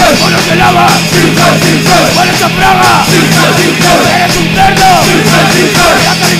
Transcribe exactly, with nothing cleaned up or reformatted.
Manos de lava, ¿cuál es esa praga? Eres un cerdo,